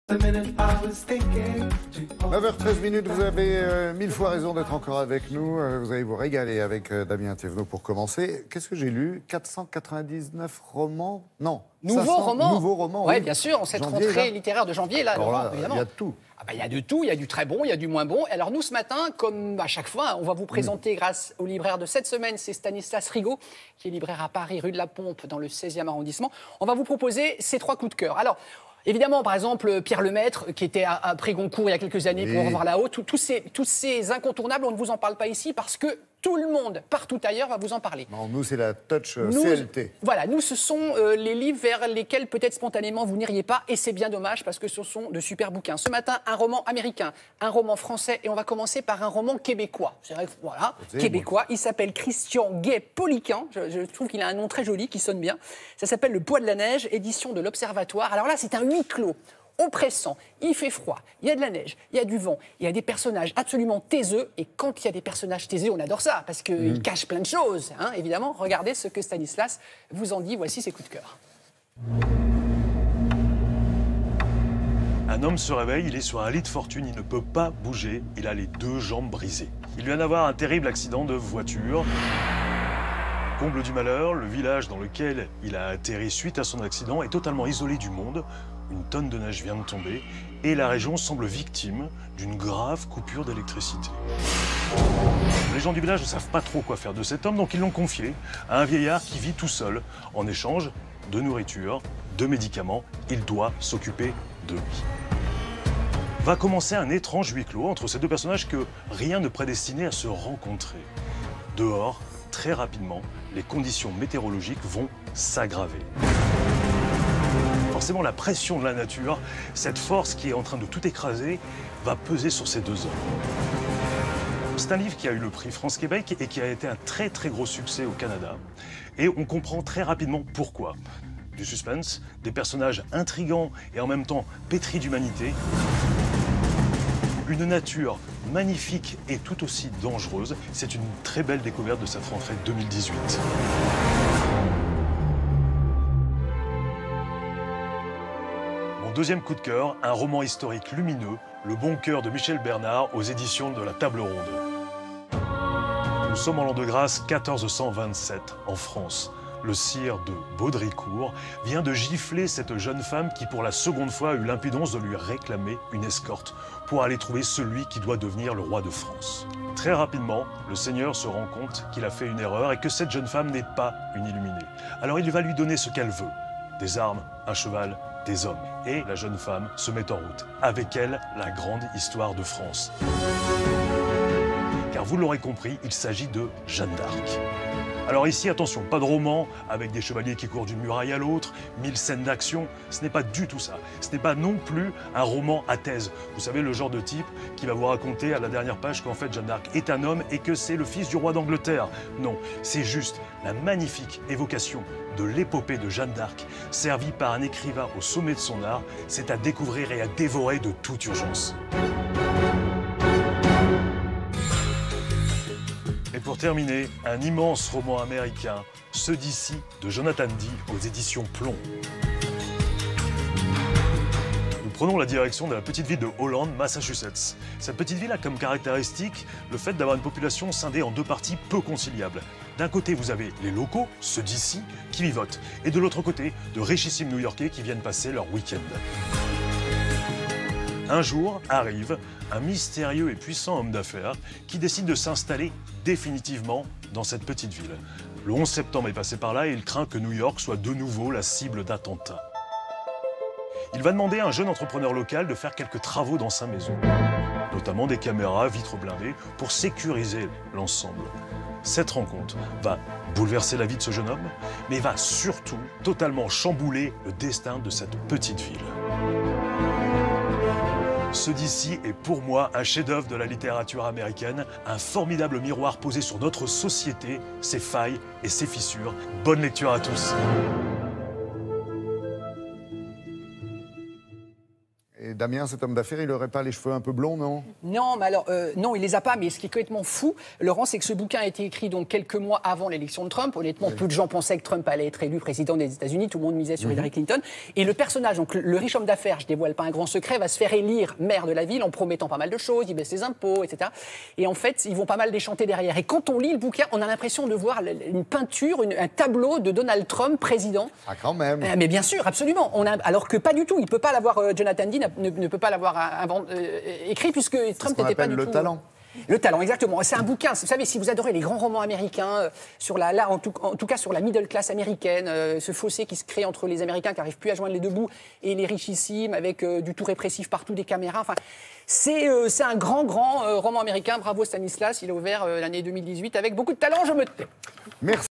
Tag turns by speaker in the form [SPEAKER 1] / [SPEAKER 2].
[SPEAKER 1] 9h13, vous avez 1000 fois raison d'être encore avec nous. Vous allez vous régaler avec Damien Thévenot pour commencer. Qu'est-ce que j'ai lu? 499 romans? Non.
[SPEAKER 2] Nouveaux romans.
[SPEAKER 1] Nouveaux romans,
[SPEAKER 2] ouais,
[SPEAKER 1] oui.
[SPEAKER 2] bien sûr, en cette
[SPEAKER 1] Janvier,
[SPEAKER 2] rentrée
[SPEAKER 1] là.
[SPEAKER 2] littéraire de janvier, là,
[SPEAKER 1] Alors là,
[SPEAKER 2] évidemment.
[SPEAKER 1] il y a de tout.
[SPEAKER 2] Ah bah, il y a de tout, il y a du très bon, il y a du moins bon. Alors nous, ce matin, comme à chaque fois, on va vous présenter, grâce au libraire de cette semaine, c'est Stanislas Rigaud, qui est libraire à Paris, rue de la Pompe, dans le 16e arrondissement. On va vous proposer ces 3 coups de cœur. Alors, évidemment, par exemple, Pierre Lemaître, qui était à prix Goncourt il y a quelques années pour revoir là-haut, tous ces incontournables, on ne vous en parle pas ici parce que tout le monde, partout ailleurs, va vous en parler.
[SPEAKER 1] Non, nous, c'est la touch
[SPEAKER 2] Nous,
[SPEAKER 1] CLT.
[SPEAKER 2] Voilà, nous, ce sont les livres vers lesquels peut-être spontanément vous n'iriez pas, et c'est bien dommage parce que ce sont de super bouquins. Ce matin, un roman américain, un roman français, et on va commencer par un roman québécois. C'est vrai, voilà, québécois. Il s'appelle Christian Gay-Poliquin. Je trouve qu'il a un nom très joli, qui sonne bien. Ça s'appelle Le Poids de la neige, édition de l'Observatoire. Alors là, c'est un huis clos. Oppressant, il fait froid, il y a de la neige, il y a du vent, il y a des personnages absolument taiseux. Et quand il y a des personnages taiseux, on adore ça, parce qu'ils cachent plein de choses, hein, évidemment. Regardez ce que Stanislas vous en dit, voici ses coups de cœur.
[SPEAKER 3] Un homme se réveille, il est sur un lit de fortune, il ne peut pas bouger, il a les 2 jambes brisées. Il vient d'avoir un terrible accident de voiture. Comble du malheur, le village dans lequel il a atterri suite à son accident est totalement isolé du monde. Une tonne de neige vient de tomber et la région semble victime d'une grave coupure d'électricité. Les gens du village ne savent pas trop quoi faire de cet homme, donc ils l'ont confié à un vieillard qui vit tout seul. En échange de nourriture, de médicaments, il doit s'occuper de lui. Va commencer un étrange huis clos entre ces 2 personnages que rien ne prédestinait à se rencontrer. Dehors, très rapidement, les conditions météorologiques vont s'aggraver. Forcément, la pression de la nature, cette force qui est en train de tout écraser, va peser sur ces 2 hommes. C'est un livre qui a eu le prix France-Québec et qui a été un très très gros succès au Canada. Et on comprend très rapidement pourquoi. Du suspense, des personnages intrigants et en même temps pétris d'humanité. Une nature magnifique et tout aussi dangereuse. C'est une très belle découverte de cette rentrée 2018. Mon deuxième coup de cœur, un roman historique lumineux, Le Bon Cœur de Michel Bernard aux éditions de la Table Ronde. Nous sommes en l'an de grâce 1427 en France. Le sire de Baudricourt vient de gifler cette jeune femme qui pour la seconde fois a eu l'impudence de lui réclamer une escorte pour aller trouver celui qui doit devenir le roi de France. Très rapidement, le seigneur se rend compte qu'il a fait une erreur et que cette jeune femme n'est pas une illuminée. Alors il va lui donner ce qu'elle veut, des armes, un cheval, des hommes. Et la jeune femme se met en route. Avec elle, la grande histoire de France. Car vous l'aurez compris, il s'agit de Jeanne d'Arc. Alors ici, attention, pas de roman avec des chevaliers qui courent d'une muraille à l'autre, 1000 scènes d'action, ce n'est pas du tout ça. Ce n'est pas non plus un roman à thèse. Vous savez, le genre de type qui va vous raconter à la dernière page qu'en fait Jeanne d'Arc est un homme et que c'est le fils du roi d'Angleterre. Non, c'est juste la magnifique évocation de l'épopée de Jeanne d'Arc, servie par un écrivain au sommet de son art. C'est à découvrir et à dévorer de toute urgence. Et pour terminer, un immense roman américain, Ceux d'ici, de Jonathan Dee, aux éditions Plomb. Nous prenons la direction de la petite ville de Holland, Massachusetts. Cette petite ville a comme caractéristique le fait d'avoir une population scindée en 2 parties peu conciliables. D'un côté, vous avez les locaux, ceux d'ici, qui vivotent. Et de l'autre côté, de richissimes New-Yorkais qui viennent passer leur week-end. Un jour arrive un mystérieux et puissant homme d'affaires qui décide de s'installer définitivement dans cette petite ville. Le 11 septembre est passé par là et il craint que New York soit de nouveau la cible d'attentats. Il va demander à un jeune entrepreneur local de faire quelques travaux dans sa maison, notamment des caméras, vitres blindées, pour sécuriser l'ensemble. Cette rencontre va bouleverser la vie de ce jeune homme, mais va surtout totalement chambouler le destin de cette petite ville. Ceux d'ici est pour moi un chef-d'œuvre de la littérature américaine, un formidable miroir posé sur notre société, ses failles et ses fissures. Bonne lecture à tous.
[SPEAKER 1] Et Damien, cet homme d'affaires, il n'aurait pas les cheveux un peu blonds, non?
[SPEAKER 2] Non, mais alors, non, il les a pas. Mais ce qui est complètement fou, Laurent, c'est que ce bouquin a été écrit donc quelques mois avant l'élection de Trump. Honnêtement, peu de gens pensaient que Trump allait être élu président des États-Unis. Tout le monde misait sur Hillary Clinton. Et le personnage, donc le riche homme d'affaires, je dévoile pas un grand secret, va se faire élire maire de la ville en promettant pas mal de choses. Il baisse les impôts, etc. Et en fait, ils vont pas mal déchanter derrière. Et quand on lit le bouquin, on a l'impression de voir une peinture, un tableau de Donald Trump président.
[SPEAKER 1] Ah, quand même.
[SPEAKER 2] Mais bien sûr, absolument. Alors que pas du tout. Il peut pas l'avoir. Jonathan Dee ne peut pas l'avoir écrit puisque Trump n'était pas du tout.
[SPEAKER 1] Le talent.
[SPEAKER 2] Le talent, exactement. C'est un bouquin. Vous savez, si vous adorez les grands romans américains, en tout cas sur la middle class américaine, ce fossé qui se crée entre les Américains qui n'arrivent plus à joindre les deux bouts et les richissimes avec du tout répressif partout, des caméras. Enfin, c'est un grand roman américain. Bravo Stanislas, il a ouvert l'année 2018 avec beaucoup de talent. Je me tais.
[SPEAKER 1] Merci.